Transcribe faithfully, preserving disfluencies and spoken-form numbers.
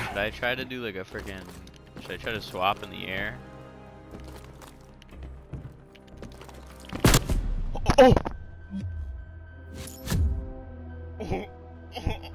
Should I try to do like a freaking? Should I try to swap in the air? Oh! Oh!